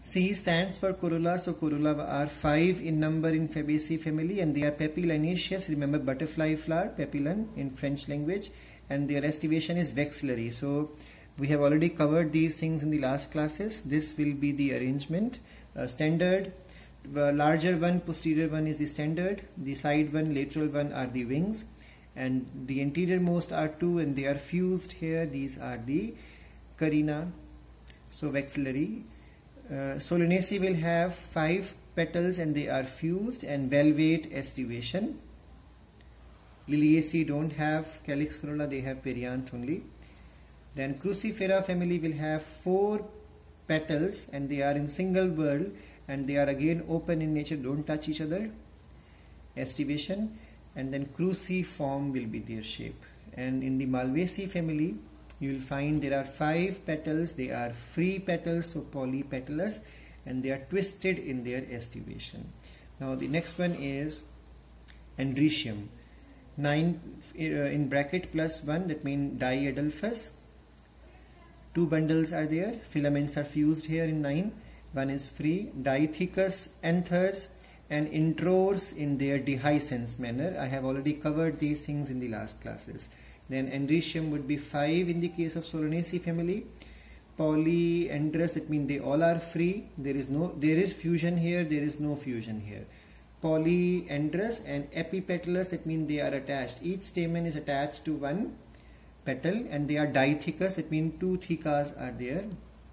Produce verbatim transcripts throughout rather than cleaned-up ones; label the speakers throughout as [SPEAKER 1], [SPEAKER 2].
[SPEAKER 1] C stands for corolla, so corolla are five in number in Fabaceae family, and they are papilionaceous. Remember butterfly flower, papillon in French language, and their estivation is vexillary. So we have already covered these things in the last classes. This will be the arrangement. Uh, standard, the larger one, posterior one is the standard. The side one, lateral one are the wings, and the anterior most are two, and they are fused here. These are the carina, so vexillary. Uh, Solanaceae will have five petals and they are fused and valvate estivation. Liliaceae don't have calyx corolla, they have perianth only. Then Crucifera family will have four petals and they are in single whorl and they are again open in nature, don't touch each other. Estivation, and then cruciform will be their shape. And in the Malvaceae family, you will find there are five petals, they are free petals, so polypetalous, and they are twisted in their estivation. Now the next one is Andrecium. Nine uh, in bracket plus one, that means diadelphous. Two bundles are there, filaments are fused here in nine. One is free, dithecous anthers and intrors in their dehiscence manner. I have already covered these things in the last classes. Then Andrecium would be five in the case of Solanaceae family. Polyandrous, that means they all are free. There is no, there is fusion here, there is no fusion here. Polyandrous and epipetalous, that means they are attached. Each stamen is attached to one petal, and they are dithecous, that means two thecas are there.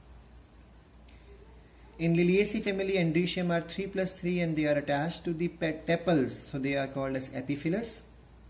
[SPEAKER 1] In Liliaceae family, Andrecium are three plus three and they are attached to the tepals, so they are called as epiphyllous.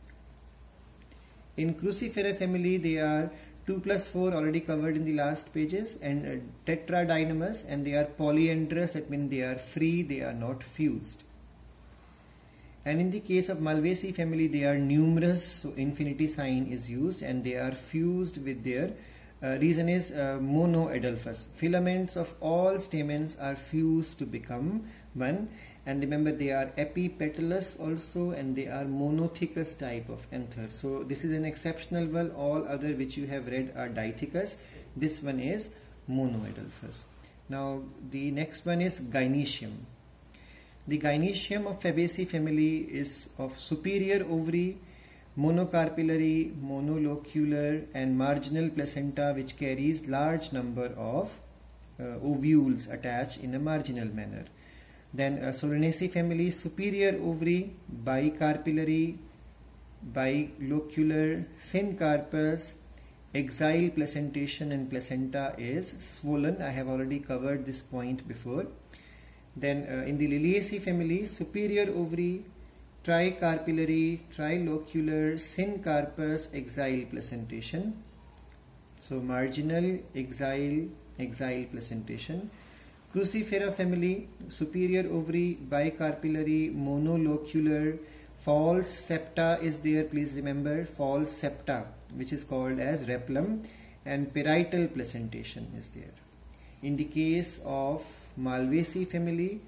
[SPEAKER 1] In Crucifera family, they are two plus four, already covered in the last pages, and uh, tetradynamous, and they are polyandrous, that means they are free, they are not fused. And in the case of Malvaceae family, they are numerous, so infinity sign is used, and they are fused with their, uh, reason is uh, monoadelphous. Filaments of all stamens are fused to become one. And remember, they are epipetalous also, and they are monothecous type of anther. So this is an exceptional one. All other which you have read are dithecous. This one is monoadelphous. Now the next one is Gynoecium. The Gynoecium of Fabaceae family is of superior ovary, monocarpillary, monolocular, and marginal placenta, which carries large number of uh, ovules attached in a marginal manner. Then uh, Solanaceae family, superior ovary, bicarpillary, bilocular, syncarpous, exile placentation, and placenta is swollen. I have already covered this point before. Then uh, in the Liliaceae family, superior ovary, tricarpillary, trilocular, syncarpous, exile placentation. So marginal, exile, exile placentation. Crucifera family, superior ovary, bicarpillary, monolocular, false septa is there, please remember, false septa, which is called as repulum, and parietal placentation is there. In the case of Malvaceae family,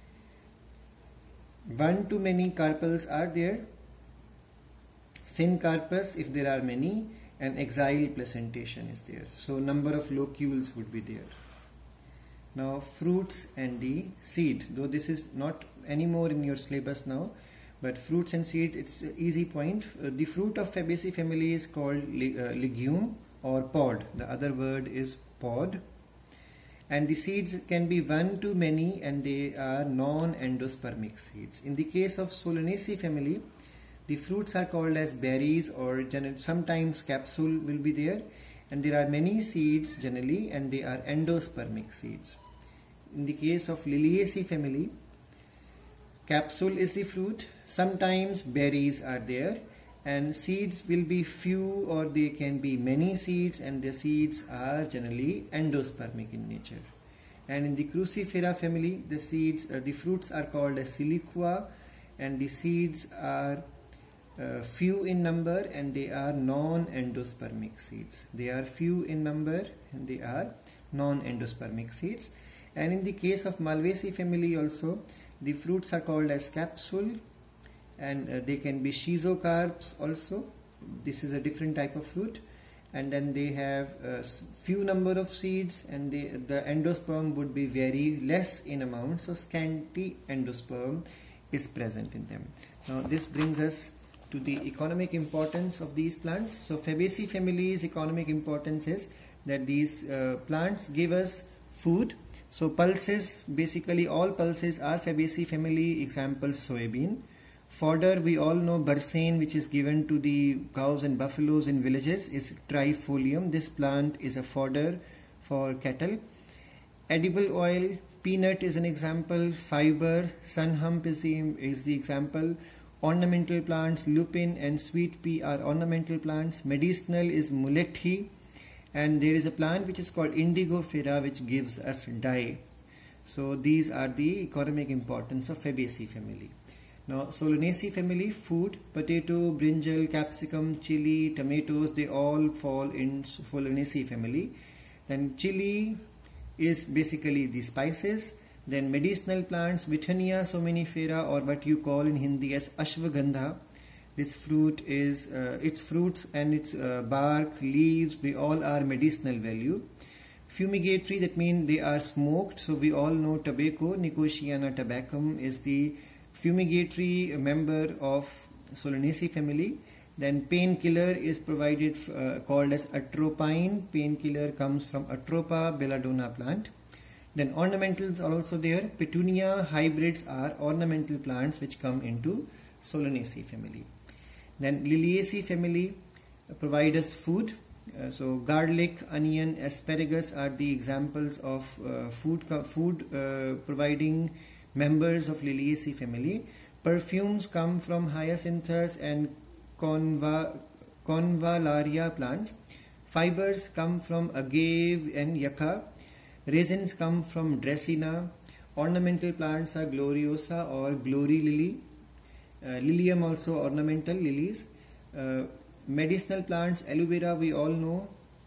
[SPEAKER 1] one to many carpels are there, syncarpous if there are many, and exile placentation is there. So number of locules would be there. Now fruits and the seed, though this is not anymore in your syllabus now, but fruits and seed, it's an easy point. Uh, the fruit of Fabaceae family is called le uh, legume or pod. The other word is pod. And the seeds can be one to many, and they are non-endospermic seeds. In the case of Solanaceae family, the fruits are called as berries, or sometimes capsule will be there. And there are many seeds generally, and they are endospermic seeds. In the case of Liliaceae family, capsule is the fruit, sometimes berries are there, and seeds will be few or they can be many seeds, and the seeds are generally endospermic in nature. And in the Crucifera family, the seeds, uh, the fruits are called as siliqua, and the seeds are Uh, few in number, and they are non-endospermic seeds. They are few in number and they are non-endospermic seeds. And in the case of Malvaceae family also, the fruits are called as capsule, and uh, they can be schizocarps also. This is a different type of fruit. and then they have a few number of seeds, and they, the endosperm would be very less in amount, so scanty endosperm is present in them. Now this brings us to the economic importance of these plants. So Fabaceae family's economic importance is that these uh, plants give us food. So pulses, basically all pulses are Fabaceae family, examples soybean. Fodder, we all know bersane, which is given to the cows and buffaloes in villages, is trifolium. This plant is a fodder for cattle. Edible oil, peanut is an example. Fiber, sun hump is the, is the example. Ornamental plants, lupin and sweet pea are ornamental plants. Medicinal is mulethi, and there is a plant which is called indigofera, which gives us dye. So these are the economic importance of Fabaceae family. Now Solanaceae family, food, potato, brinjal, capsicum, chili, tomatoes, they all fall in Solanaceae family. Then chili is basically the spices. Then medicinal plants, Withonia somenifera, or what you call in Hindi as ashwagandha. This fruit is, uh, its fruits and its uh, bark, leaves, they all are medicinal value. Fumigatory, that means they are smoked. So we all know tobacco, Nicotiana tabacum is the fumigatory member of Solanaceae family. Then painkiller is provided, uh, called as atropine. Painkiller comes from Atropa belladonna plant. Then ornamentals are also there. Petunia hybrids are ornamental plants which come into Solanaceae family. Then Liliaceae family provide us food. Uh, so garlic, onion, asparagus are the examples of uh, food food uh, providing members of Liliaceae family. Perfumes come from Hyacinthus and Conva, Convallaria plants. Fibers come from agave and yucca. Resins come from Dracaena. Ornamental plants are Gloriosa or Glory lily. Uh, Lilium also ornamental lilies. Uh, medicinal plants, aloe vera we all know.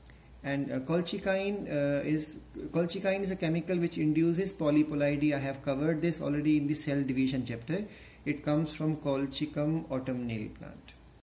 [SPEAKER 1] And uh, colchicine uh, is colchicine is a chemical which induces polyploidy. I have covered this already in the cell division chapter. It comes from Colchicum autumnale plant.